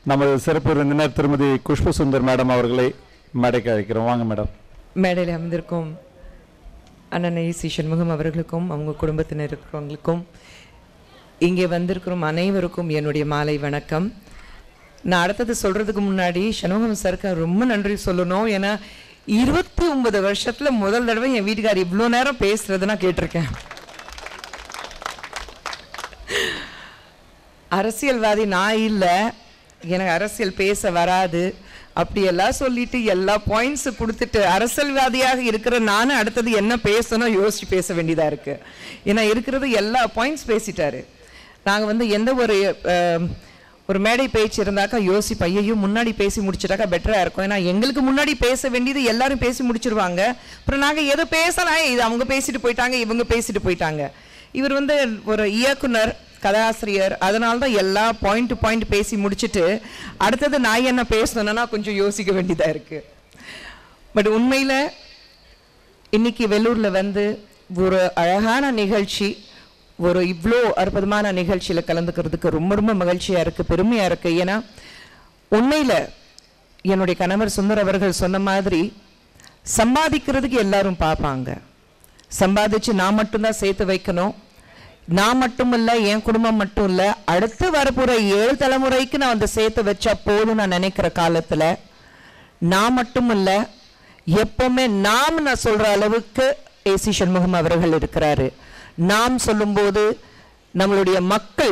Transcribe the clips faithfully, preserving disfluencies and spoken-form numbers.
நமது சிறப்பு விருந்தினர் திருமதி குஷ்பு சுந்தர் மேடம் அவர்களை மேடைக்கு அழைக்கிறோம். வாங்க மேடம். மேடையில் அமர்ந்திருக்கும் அண்ணன் சி சண்முகம் அவர்களுக்கும் அவங்க குடும்பத்தினர் இருக்கிறவங்களுக்கும் இங்கே வந்திருக்கிறோம் அனைவருக்கும் என்னுடைய மாலை வணக்கம். நான் அடுத்தது சொல்கிறதுக்கு முன்னாடி சண்முகம் சாருக்கு ரொம்ப நன்றி சொல்லணும். ஏன்னா இருபத்தி ஒன்பது வருஷத்தில் முதல் தடவை என் வீட்டுக்கார் இவ்வளோ நேரம் பேசுகிறது நான் கேட்டிருக்கேன். அரசியல்வாதி நான் இல்லை, எனக்கு அரசியல் பேச வராது அப்படியெல்லாம் சொல்லிட்டு எல்லா பாயிண்ட்ஸு கொடுத்துட்டு அரசியல்வாதியாக இருக்கிற நானும் அடுத்தது என்ன பேசணும் யோசிச்சு பேச வேண்டியதாக இருக்குது. ஏன்னா இருக்கிறது எல்லா பாயிண்ட்ஸ் பேசிட்டாரு. நாங்கள் வந்து எந்த ஒரு ஒரு மேடை பேச்சு இருந்தாக்கா யோசிப்போம், ஐயோ முன்னாடி பேசி முடிச்சிட்டாக்கா பெட்டராக இருக்கும். ஏன்னா எங்களுக்கு முன்னாடி பேச வேண்டியது எல்லாரும் பேசி முடிச்சிருவாங்க. அப்புறம் நாங்கள் எதை பேசலாம், இது அவங்க பேசிட்டு போயிட்டாங்க இவங்க பேசிட்டு போயிட்டாங்க. இவர் வந்து ஒரு இயக்குனர் கதாசிரியர், அதனால தான் எல்லா பாயிண்ட் டு பாயிண்ட் பேசி முடிச்சுட்டு அடுத்தது நான் என்ன பேசணுன்னா கொஞ்சம் யோசிக்க வேண்டியதாக இருக்குது. பட் உண்மையில் இன்னைக்கு வெள்ளூரில் வந்து ஒரு அழகான நிகழ்ச்சி, ஒரு இவ்வளோ அற்புதமான நிகழ்ச்சியில் கலந்துக்கிறதுக்கு ரொம்ப ரொம்ப மகிழ்ச்சியாக இருக்குது, பெருமையாக இருக்குது. ஏன்னா உண்மையில் என்னுடைய கணவர் சுந்தர் அவர்கள் சொன்ன மாதிரி சம்பாதிக்கிறதுக்கு எல்லாரும் பார்ப்பாங்க. சம்பாதிச்சு நான் மட்டும்தான் சேர்த்து வைக்கணும், நான் மட்டும் இல்லை என் குடும்பம் மட்டும் இல்லை அடுத்து வரப்போகிற ஏழு தலைமுறைக்கு நான் வந்து சேர்த்து வச்சா போதும் நான் நினைக்கிற காலத்தில் நான் மட்டும் இல்லை எப்போவுமே நாம் நான் சொல்கிற அளவுக்கு ஏசி சண்முகம் அவர்கள் இருக்கிறாரு. நாம் சொல்லும்போது நம்மளுடைய மக்கள்,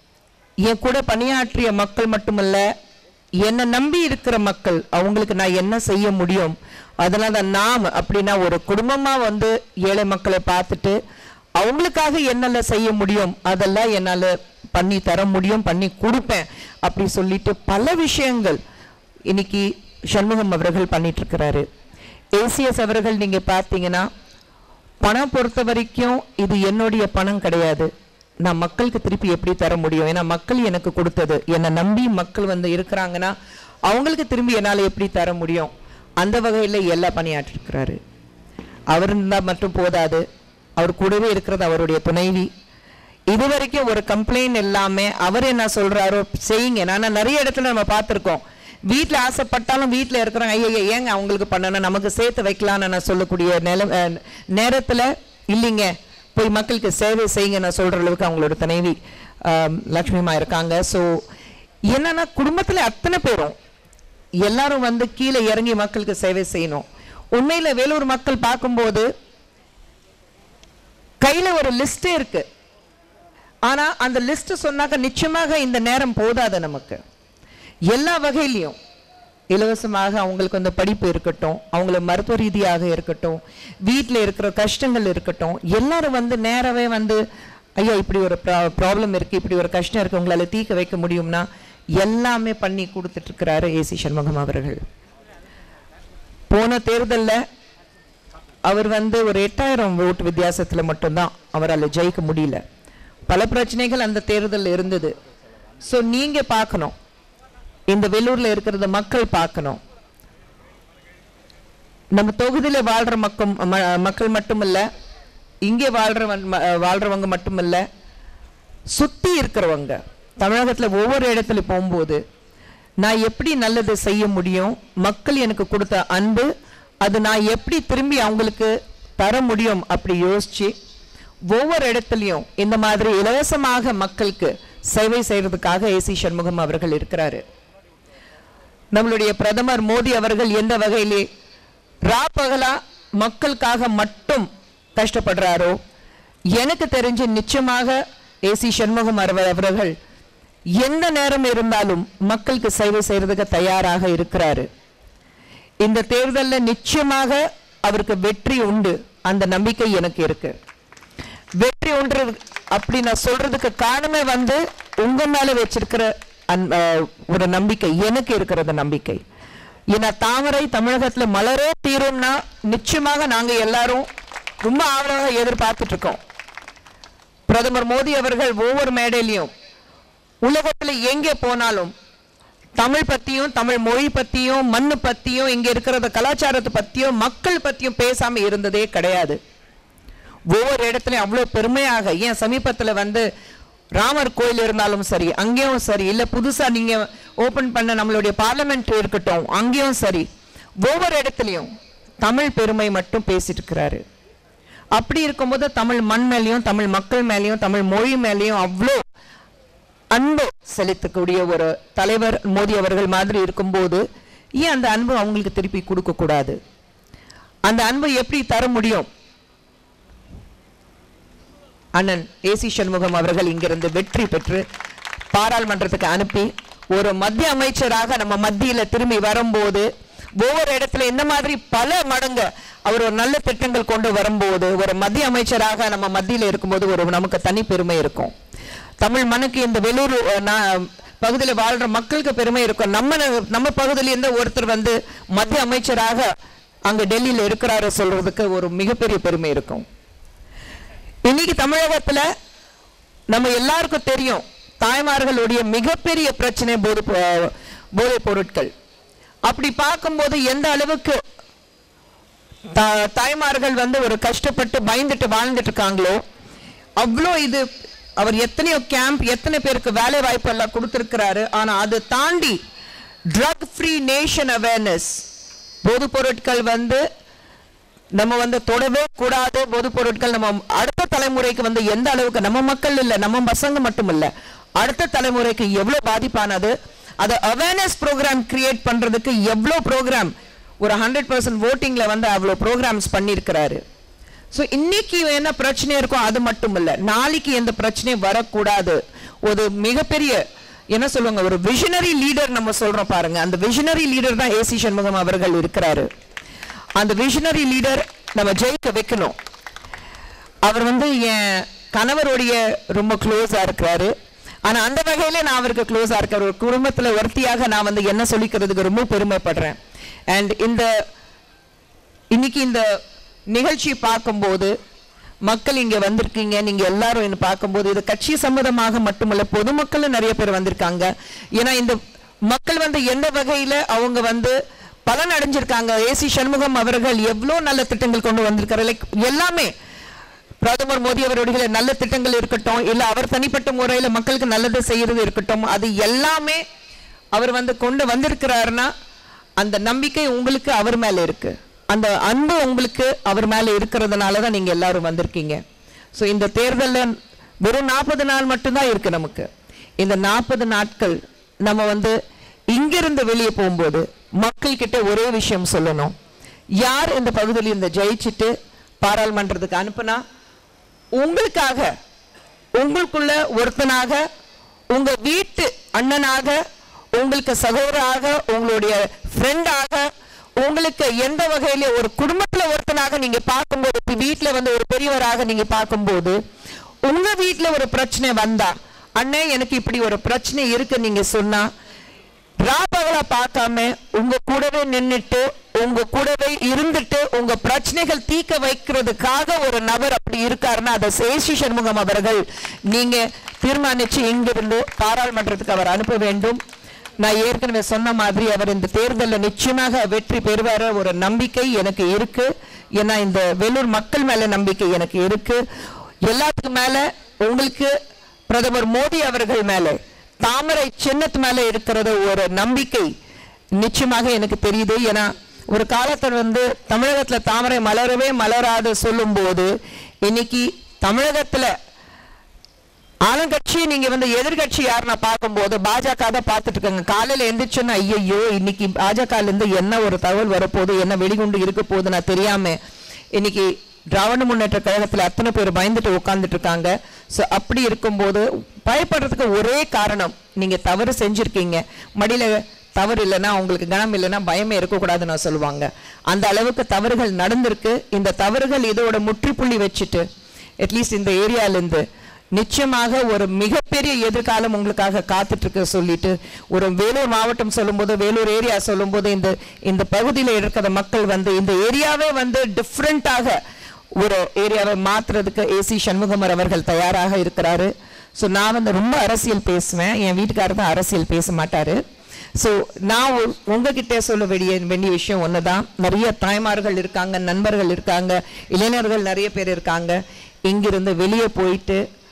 என் கூட பணியாற்றிய மக்கள் மட்டுமல்ல என்னை நம்பி இருக்கிற மக்கள், அவங்களுக்கு நான் என்ன செய்ய முடியும், அதனால தான் நாம் அப்படின்னா ஒரு குடும்பமாக வந்து ஏழை மக்களை பார்த்துட்டு அவங்களுக்காக என்னெல்லாம் செய்ய முடியும் அதெல்லாம் என்னால் பண்ணி தர முடியும், பண்ணி கொடுப்பேன் அப்படி சொல்லிட்டு பல விஷயங்கள் இன்னைக்கு சண்முகம் அவர்கள் பண்ணிட்டு இருக்கிறாரு. ஏசிஎஸ் அவர்கள் நீங்கள் பார்த்தீங்கன்னா பணம் பொறுத்த வரைக்கும் இது என்னுடைய பணம் கிடையாது, நான் மக்களுக்கு திருப்பி எப்படி தர முடியும், ஏன்னா மக்கள் எனக்கு கொடுத்தது, என்னை நம்பி மக்கள் வந்து இருக்கிறாங்கன்னா அவங்களுக்கு திரும்பி என்னால் எப்படி தர முடியும், அந்த வகையில் எல்லாம் பணியாற்றிருக்கிறாரு. அவர் இருந்தால் மட்டும் போதாது, அவர் கூடவே இருக்கிறது அவருடைய துணைவி. இது வரைக்கும் ஒரு கம்ப்ளைண்ட் எல்லாமே அவர் என்ன சொல்றாரோ செய்யுங்க. நான் நிறைய இடத்துல நம்ம பார்த்துருக்கோம், வீட்டில் ஆசைப்பட்டாலும் வீட்டில் இருக்கிறாங்க ஐயா ஏங்க அவங்களுக்கு பண்ணணும் நமக்கு சேர்த்து வைக்கலான்னு நான் சொல்லக்கூடிய நில நேரத்தில் இல்லைங்க போய் மக்களுக்கு சேவை செய்யுங்க நான் சொல்கிற அளவுக்கு அவங்களோட துணைவி லக்ஷ்மிமா இருக்காங்க. ஸோ என்னன்னா குடும்பத்தில் அத்தனை பேரும் எல்லாரும் வந்து கீழே இறங்கி மக்களுக்கு சேவை செய்யணும். உண்மையில் வேலூர் மக்கள் பார்க்கும்போது கையில் ஒரு லிஸ்டே இருக்கு, ஆனால் அந்த லிஸ்ட் சொன்னாக்க நிச்சயமாக இந்த நேரம் போதாது நமக்கு. எல்லா வகையிலையும் இலவசமாக அவங்களுக்கு வந்து படிப்பு இருக்கட்டும், அவங்கள மருத்துவ ரீதியாக இருக்கட்டும், வீட்டில் இருக்கிற கஷ்டங்கள் இருக்கட்டும், எல்லாரும் வந்து நேரவே வந்து ஐயா இப்படி ஒரு ப்ராப்ளம் இருக்குது, இப்படி ஒரு கஷ்டம் இருக்குது, உங்களால் தீர்க்க வைக்க முடியும்னா எல்லாமே பண்ணி கொடுத்துட்ருக்கிறாரு ஏசி சண்முகம் அவர்கள். போன தேர்தலில் அவர் வந்து ஒரு எட்டாயிரம் ஓட்டு வித்தியாசத்தில் மட்டும்தான் அவரால் ஜெயிக்க முடியல. பல பிரச்சனைகள் அந்த தேர்தலில் இருந்தது. ஸோ நீங்கள் பார்க்கணும், இந்த வெள்ளூரில் இருக்கிறத மக்கள் பார்க்கணும். நம்ம தொகுதியில் வாழ்கிற மக்கள் மக்கள் மட்டுமல்ல, இங்கே வாழ்கிற வாழ்கிறவங்க மட்டுமல்ல, சுற்றி இருக்கிறவங்க தமிழகத்தில் ஒவ்வொரு இடத்துல போகும்போது நான் எப்படி நல்லது செய்ய முடியும், மக்கள் எனக்கு கொடுத்த அன்பு அது நான் எப்படி திரும்பி அவங்களுக்கு தர முடியும் அப்படி யோசிச்சு ஒவ்வொரு இடத்துலையும் இந்த மாதிரி இலவசமாக மக்களுக்கு சேவை செய்யறதுக்காக ஏசி சண்முகம் அவர்கள் இருக்கிறாரு. நம்மளுடைய பிரதமர் மோடி அவர்கள் எந்த வகையிலே ராப்பகலா மக்களுக்காக மட்டும் கஷ்டப்படுறாரோ எனக்கு தெரிஞ்சு நிச்சயமாக ஏசி சண்முகம் அவர்கள் எந்த நேரம் இருந்தாலும் மக்களுக்கு சேவை செய்யறதுக்கு தயாராக இருக்கிறாரு. இந்த தேர்தலில் நிச்சயமாக அவருக்கு வெற்றி உண்டு, அந்த நம்பிக்கை எனக்கு இருக்கு. வெற்றி ஒன்று அப்படி நான் சொல்றதுக்கு காரணமே வந்து உங்க மேல வச்சிருக்கிற ஒரு நம்பிக்கை, எனக்கு இருக்கிறது நம்பிக்கை. ஏன்னா தாமரை தமிழகத்தில் மலரே தீரும்னா நிச்சயமாக நாங்க எல்லாரும் ரொம்ப ஆவலாக எதிர்பார்த்துட்டு இருக்கோம். பிரதமர் மோடி அவர்கள் ஒவ்வொரு மேடையிலையும் உலகத்தில் எங்கே போனாலும் தமிழ் பற்றியும் தமிழ் மொழி பற்றியும் மண்ணு பற்றியும் இங்கே இருக்கிறத கலாச்சாரத்தை பற்றியும் மக்கள் பற்றியும் பேசாமல் இருந்ததே கிடையாது. ஒவ்வொரு இடத்துலையும் அவ்வளோ பெருமையாக, ஏன் சமீபத்தில் வந்து ராமர் கோயில் இருந்தாலும் சரி, அங்கேயும் சரி, இல்லை புதுசா நீங்க ஓபன் பண்ண நம்மளுடைய பார்லிமெண்ட் இருக்கட்டும், அங்கேயும் சரி, ஒவ்வொரு இடத்துலையும் தமிழ் பெருமை மட்டும் பேசிட்டு இருக்கிறாரு. அப்படி இருக்கும்போது தமிழ் மண் மேலேயும் தமிழ் மக்கள் மேலேயும் தமிழ் மொழி மேலேயும் அவ்வளோ அன்பு செலுத்தக்கூடிய ஒரு தலைவர் மோடி அவர்கள் மாதிரி இருக்கும்போது ஏன் அந்த அன்பு அவங்களுக்கு திருப்பி கொடுக்க கூடாது? அந்த அன்பு எப்படி தர முடியும்? அண்ணன் ஏசி சண்முகம் அவர்கள் இங்கிருந்து வெற்றி பெற்று பாராளுமன்றத்துக்கு அனுப்பி ஒரு மத்திய அமைச்சராக நம்ம மத்தியில திரும்பி வரும்போது ஒவ்வொரு இடத்துல இந்த மாதிரி பல மடங்கு அவர் ஒரு நல்ல திட்டங்கள் கொண்டு வரும்போது ஒரு மத்திய அமைச்சராக நம்ம மத்தியில இருக்கும்போது ஒரு நமக்கு தனி பெருமை இருக்கும். தமிழ் மண்ணுக்கு இந்த வெள்ளூர் பகுதியில் வாழ்ற மக்களுக்கு பெருமை இருக்கும். நம்ம நம்ம பகுதியில இருந்து ஒருத்தர் வந்து மத்திய அமைச்சராக அங்க டெல்லியில இருக்கிறாரு சொல்றதுக்கு ஒரு மிகப்பெரிய பெருமை இருக்கும். இன்னைக்கு தமிழகத்துல நம்ம எல்லாருக்கும் தெரியும், தாய்மார்களுடைய மிகப்பெரிய பிரச்சனை போதை போதைப் பொருட்கள். அப்படி பார்க்கும்போது எந்த அளவுக்கு தாய்மார்கள் வந்து ஒரு கஷ்டப்பட்டு பயந்துட்டு வாழ்ந்துட்டு இருக்காங்களோ அவ்வளோ இது அவர் எத்தனையோ கேம்ப் எத்தனை பேருக்கு வேலை வாய்ப்பு எல்லாம் கொடுத்திருக்கிறாரு. ஆனா அதை தாண்டி ட்ரக் ஃப்ரீ நேஷன் அவேர்னஸ், போது பொருட்கள் வந்து நம்ம வந்து தொடவே கூடாது, போது பொருட்கள் நம்ம அடுத்த தலைமுறைக்கு வந்து எந்த அளவுக்கு நம்ம மக்கள் இல்ல நம்ம பசங்க மட்டும் இல்ல அடுத்த தலைமுறைக்கு எவ்வளவு பாதிப்பானது, அதை அவேர்னஸ் ப்ரோக்ராம் கிரியேட் பண்றதுக்கு எவ்வளவு ப்ரோக்ராம் ஒரு ஹண்ட்ரட் பர்சன்ட் ஓட்டிங்ல வந்து அவ்வளவு ப்ரோக்ராம்ஸ் பண்ணியிருக்கிறாரு. ஸோ இன்னைக்கு என்ன பிரச்சனை இருக்கும் அது மட்டும் இல்ல, நாளைக்கு எந்த பிரச்சனையும் வரக்கூடாது. ஒரு மிகப்பெரிய என்ன சொல்லுவாங்க ஒரு விஷனரி லீடர் நம்ம சொல்றோம் பாருங்க, அந்த விஷனரி லீடர் தான் ஏசி சண்முகம் அவர்கள் இருக்கிறாரு. அந்த விஷனரி லீடர் நம்ம ஜெயிக்க வைக்கணும். அவர் வந்து என் கணவருடைய ரொம்ப க்ளோஸா இருக்கிறாரு. ஆனா அந்த வகையில நான் அவருக்கு க்ளோஸா இருக்கிற ஒரு குடும்பத்துல ஒருத்தியாக நான் வந்து என்ன சொல்லிக்கிறதுக்கு ரொம்ப பெருமைப்படுறேன். அண்ட் இந்த இன்னைக்கு இந்த நிகழ்ச்சி பார்க்கும்போது மக்கள் இங்க வந்திருக்கீங்க, நீங்க எல்லாரும் என்ன பார்க்கும்போது இது கட்சி சம்பந்தமாக மட்டுமல்ல பொதுமக்கள் நிறைய பேர் வந்திருக்காங்க. ஏன்னா இந்த மக்கள் வந்து எந்த வகையில அவங்க வந்து பலன் அடைஞ்சிருக்காங்க, ஏசி சண்முகம் அவர்கள் எவ்வளவு நல்ல திட்டங்கள் கொண்டு வந்திருக்காரு. லைக் எல்லாமே பிரதமர் மோடி அவருடைய நல்ல திட்டங்கள் இருக்கட்டும், இல்ல அவர் தனிப்பட்ட முறையில மக்களுக்கு நல்லது செய்யறது இருக்கட்டும், அது எல்லாமே அவர் வந்து கொண்டு வந்திருக்கிறாருன்னா அந்த நம்பிக்கை உங்களுக்கு அவர் மேல இருக்கு, அந்த அன்பு உங்களுக்கு அவர் மேல இருக்கிறதுனாலதான் நீங்க எல்லாரும் வந்திருக்கீங்க. ஸோ இந்த தேர்தலில் வெறும் நாற்பது நாள் மட்டும்தான் இருக்கு நமக்கு. இந்த நாற்பது நாட்கள் நம்ம வந்து இங்கிருந்து வெளியே போகும்போது மக்கள் கிட்ட ஒரே விஷயம் சொல்லணும், யார் இந்த பகுதியில் இந்த ஜெயிச்சுட்டு பாராளுமன்றத்துக்கு அனுப்புனா உங்களுக்காக உங்களுக்குள்ள ஒருத்தனாக உங்க வீட்டு அண்ணனாக உங்களுக்கு சகோதராக உங்களுடைய ஃப்ரெண்டாக உங்களுக்கு எந்த வகையில ஒரு குடும்பத்துல ஒருத்தனாக நீங்க பார்க்கும்போது வீட்டுல வந்து ஒரு பெரியவராக நீங்க பார்க்கும்போது உங்க வீட்டுல ஒரு பிரச்சனை வந்தா அண்ணே எனக்கு இப்படி ஒரு பிரச்சனை இருக்கு நீங்க சொன்னா ராபகலா பார்க்காம உங்க கூடவே நின்றுட்டு உங்க கூடவே இருந்துட்டு உங்க பிரச்சனைகள் தீர்க்க வைக்கிறதுக்காக ஒரு நபர் அப்படி இருக்காருன்னா அதை ஏசி சண்முகம் அவர்கள் நீங்க தீர்மானிச்சு இங்கிருந்து பாராளுமன்றத்துக்கு அவர் அனுப்ப வேண்டும். நான் ஏற்கனவே சொன்ன மாதிரி அவர் இந்த தேர்தலில் நிச்சயமாக வெற்றி பெறுவார ஒரு நம்பிக்கை எனக்கு இருக்கு. ஏன்னா இந்த வேலூர் மக்கள் மேல நம்பிக்கை எனக்கு இருக்கு. எல்லாத்துக்கும் மேல உங்களுக்கு பிரதமர் மோடி அவர்கள் மேல தாமரை சின்னத்து மேல இருக்கிறது ஒரு நம்பிக்கை நிச்சயமாக எனக்கு தெரியுது. ஏன்னா ஒரு காலத்தில் வந்து தமிழகத்துல தாமரை மலரவே மலராது சொல்லும் போது இன்னைக்கு தமிழகத்துல ஆளுங்கட்சி நீங்க வந்து எதிர்கட்சி யாருன்னா பார்க்கும்போது பாஜக தான் பார்த்துட்டு இருக்காங்க. காலையில எந்திரிச்சோன்னா ஐயோ இன்னைக்கு பாஜக இருந்து என்ன ஒரு தகவல் வரப்போகுது, என்ன வெடிகுண்டு இருக்க போகுது நான் தெரியாம இன்னைக்கு திராவிட முன்னேற்ற கழகத்துல அத்தனை பேர் பயந்துட்டு உட்கார்ந்துட்டு இருக்காங்க. ஸோ அப்படி இருக்கும்போது பயப்படுறதுக்கு ஒரே காரணம், நீங்க தவறு செஞ்சிருக்கீங்க, மடியில தவறு இல்லைன்னா உங்களுக்கு கனம் இல்லைன்னா பயமே இருக்கக்கூடாதுன்னு நான் சொல்லுவாங்க. அந்த அளவுக்கு தவறுகள் நடந்திருக்கு. இந்த தவறுகள் இதோட முற்றுப்புள்ளி வச்சுட்டு அட்லீஸ்ட் இந்த ஏரியாலேருந்து நிச்சயமாக ஒரு மிகப்பெரிய எதிர்காலம் உங்களுக்காக காத்துட்டு இருக்க சொல்லிட்டு ஒரு வேலூர் மாவட்டம் சொல்லும்போது வேலூர் ஏரியா சொல்லும்போது இந்த இந்த பகுதியில் இருக்கிற மக்கள் வந்து இந்த ஏரியாவே வந்து டிஃப்ரெண்டாக ஒரு ஏரியாவை மாத்துறதுக்கு ஏசி சண்முகமர் அவர்கள் தயாராக இருக்கிறாரு. ஸோ நான் வந்து ரொம்ப அரசியல் பேசுவேன், என் வீட்டுக்காரர் தான் அரசியல் பேச மாட்டாரு. ஸோ நான் உங்ககிட்ட சொல்ல வேண்டிய வேண்டிய விஷயம் ஒன்று தான், நிறைய தாய்மார்கள் இருக்காங்க, நண்பர்கள் இருக்காங்க, இளைஞர்கள் நிறைய பேர் இருக்காங்க. இங்கிருந்து வெளியே போயிட்டு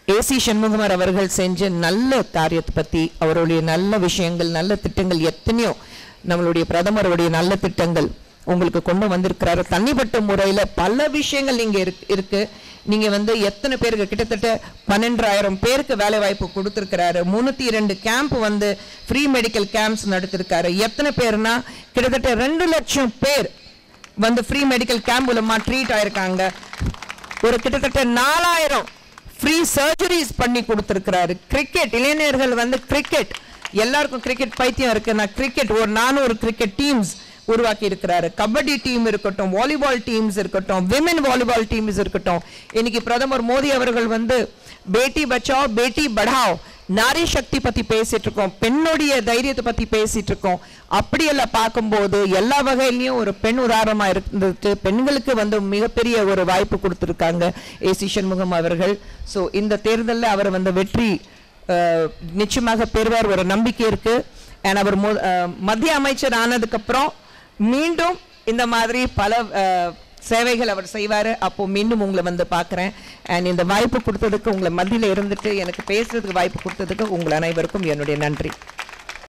ஏசி சண்முகமார் அவர்கள் செஞ்ச நல்ல காரியத்தை பற்றி, அவருடைய நல்ல விஷயங்கள், நல்ல திட்டங்கள் எத்தனையோ, நம்மளுடைய பிரதமருடைய நல்ல திட்டங்கள் உங்களுக்கு கொண்டு வந்திருக்கிறாரு. தனிப்பட்ட முறையில் பல விஷயங்கள் இங்கே இருக்கு இருக்கு நீங்க வந்து எத்தனை பேருக்கு, கிட்டத்தட்ட பன்னெண்டாயிரம் பேருக்கு வேலை வாய்ப்பு கொடுத்திருக்கிறாரு. முன்னூத்தி இரண்டு கேம்ப் வந்து ஃப்ரீ மெடிக்கல் கேம்ப்ஸ் நடத்திருக்காரு. எத்தனை பேர்னா கிட்டத்தட்ட ரெண்டு லட்சம் பேர் வந்து ஃப்ரீ மெடிக்கல் கேம்ப் மூலமா ட்ரீட் ஆயிருக்காங்க. ஒரு கிட்டத்தட்ட நாலாயிரம் ஃப்ரீ சர்ஜரிஸ் பண்ணி கொடுத்திருக்கிறாரு. கிரிக்கெட் இளைஞர்கள் வந்து கிரிக்கெட், எல்லாருக்கும் கிரிக்கெட் பைத்தியம் இருக்கு. நான் கிரிக்கெட் ஒரு நானூறு கிரிக்கெட் டீம்ஸ் உருவாக்கி இருக்கிறாரு. கபடி டீம் இருக்கட்டும், வாலிபால் டீம்ஸ் இருக்கட்டும், விமென் வாலிபால் டீம்ஸ் இருக்கட்டும். இன்னைக்கு பிரதமர் மோடி அவர்கள் வந்து பேட்டி பச்சாओ பேட்டி படாओ நாரி சக்தி பத்தி பேசிட்டு இருக்கோம், பெண்ணுடைய தைரியத்தை பத்தி பேசிட்டு இருக்கோம். அப்படியெல்லாம் பார்க்கும்போது எல்லா வகையிலையும் ஒரு பெண் உதாரணமா இருந்துட்டு பெண்களுக்கு வந்து மிகப்பெரிய ஒரு வாய்ப்பு கொடுத்திருக்காங்க ஏசி சண்முகம் அவர்கள். ஸோ இந்த தேர்தலில் அவர் வந்து வெற்றி நிச்சயமாக பெறுவார், ஒரு நம்பிக்கை இருக்கு. அண்ட் அவர் மத்திய அமைச்சர் ஆனதுக்கு அப்புறம் மீண்டும் இந்த மாதிரி பல சேவைகள் அவர் செய்வார். அப்போ மீண்டும் உங்களை வந்து பார்க்குறேன். அண்ட் இந்த வாய்ப்பு கொடுத்ததுக்கு, உங்களை மத்தியில் இருந்துட்டு எனக்கு பேசுறதுக்கு வாய்ப்பு கொடுத்ததுக்கு உங்கள் அனைவருக்கும் என்னுடைய நன்றி.